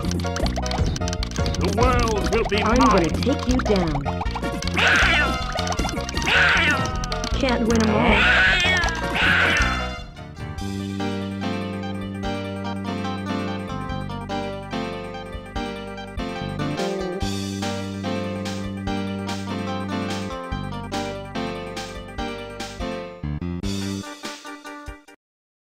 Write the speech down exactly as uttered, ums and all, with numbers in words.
The world will be I'm mine. gonna take you down. Can't win 'em all.